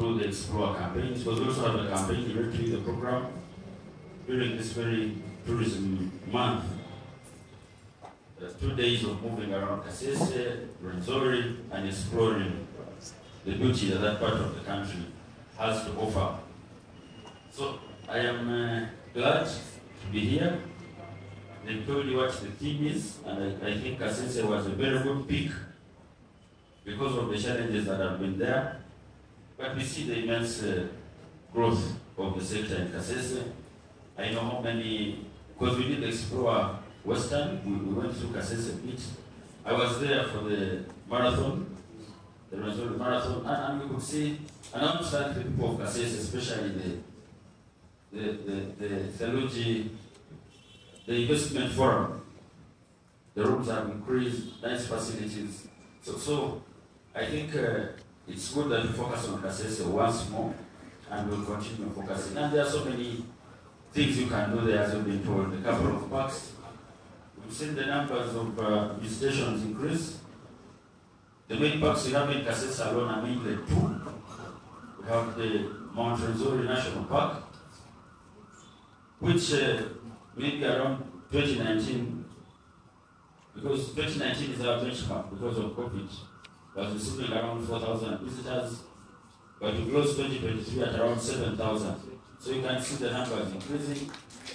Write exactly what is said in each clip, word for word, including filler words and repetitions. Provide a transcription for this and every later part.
through the Explore campaign. It was also have a campaign directly to the program during this very tourism month. Uh, two days of moving around Kasese, Rwenzori, and exploring the beauty that that part of the country has to offer. So I am uh, glad to be here. They told you what the theme is, and I, I think Kasese was a very good pick because of the challenges that have been there. But we see the immense uh, growth of the sector in Kasese. I know how many, because we did explore Western, we, we went through Kasese Beach. I was there for the marathon, the Rwenzori marathon, and, and we could see, and I understand the people of Kasese, especially the, the, the, the theology, the investment forum. The rooms have increased, nice facilities. So, so I think uh, it's good that we focus on Kasese once more, and we'll continue focusing. And there are so many things you can do there, as you've been told. A couple of parks. We've seen the numbers of uh, visitations increase. The main parks we have in Kasese alone are mainly two. We have the Mount Rwenzori National Park, which uh, maybe around twenty nineteen, because twenty nineteen is our benchmark because of COVID, was receiving around four thousand visitors, but we closed twenty twenty-three at around seven thousand. So you can see the numbers increasing.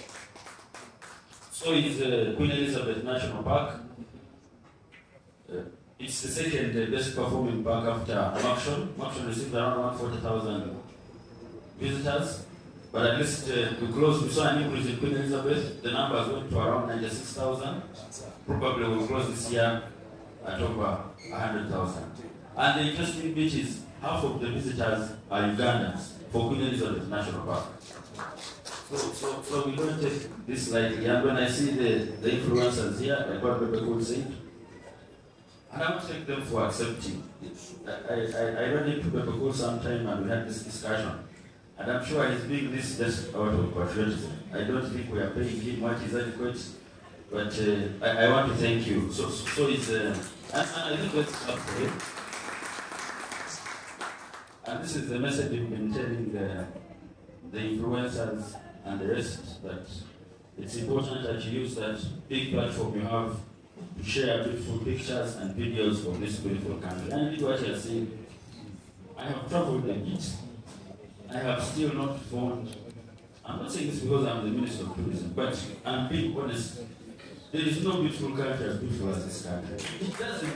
So is uh, Queen Elizabeth National Park. Uh, it's the second uh, best performing park after Makshon. Makshon received around one hundred forty thousand visitors. But at least uh, we closed, we saw an increase in Queen Elizabeth. The numbers went to around ninety-six thousand. Probably we'll close this year at over one hundred thousand. And the interesting bit is half of the visitors are Ugandans for Queen Elizabeth National Park. So, so, so we don't take this lightly. And when I see the, the influencers here, like what Bebe could say, I don't take them for accepting. I, I, I ran into Bebe Cool sometime and we had this discussion. And I'm sure he's doing this just out of patriotism. I don't think we are paying him what is adequate, but uh, I, I want to thank you. So, so, so it's, uh, and, and I think that's up for him. And this is the message we've been telling the, the influencers and the rest, that it's important that you use that big platform you have to share beautiful pictures and videos of this beautiful country. And indeed what you're saying, I have traveled a bit. I have still not found, I'm not saying this because I'm the Minister of Tourism, but I'm being honest, there is no beautiful country as beautiful as this country. It doesn't.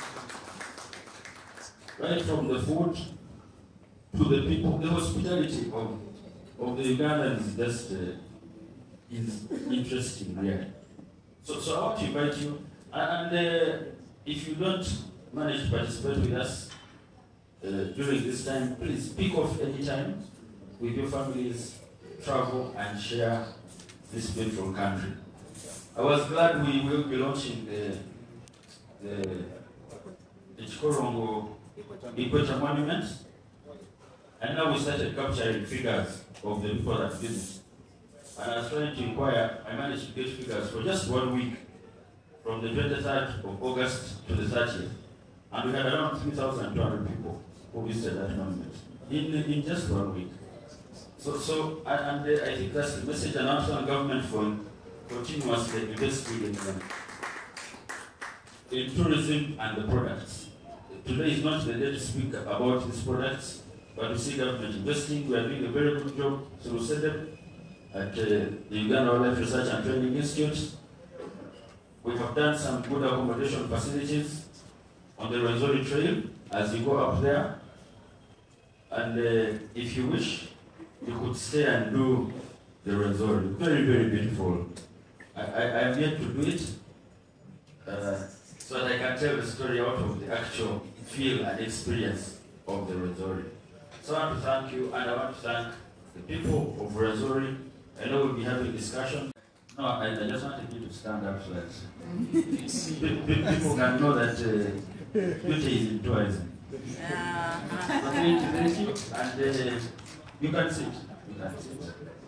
Right from the food to the people, the hospitality of, of the Ugandans just uh, is interesting, really. So, so I want to invite you, and uh, if you don't manage to participate with us, Uh, during this time, please pick off any time with your families, travel and share this beautiful country. I was glad we will be launching the, the, the Chikorongo Equator Monument, and now we started capturing figures of the people that did it. And I was trying to inquire, I managed to get figures for just one week, from the twenty-third of August to the thirtieth. And we had around three thousand two hundred people who visited that monument in, in just one week. So, so and, and uh, I think that's the message the national government for continuously investing in, uh, in tourism and the products. Today is not the day to speak about these products, but we see government investing. We are doing a very good job through S E D E P at uh, the Uganda Wildlife Research and Training Institute. We have done some good accommodation facilities on the Rwenzori Trail as you go up there. And uh, if you wish, you could stay and do the Rwenzori. Very, very beautiful. I, I, I am yet to do it, uh, so that I can tell the story out of the actual feel and experience of the Rwenzori. So I want to thank you, and I want to thank the people of Rwenzori. I know we'll be having discussion. No, I, I just wanted you to stand up so that people can know that uh, beauty is in tourism. Uh, so thank you, thank you, and uh, you can sit. You can sit.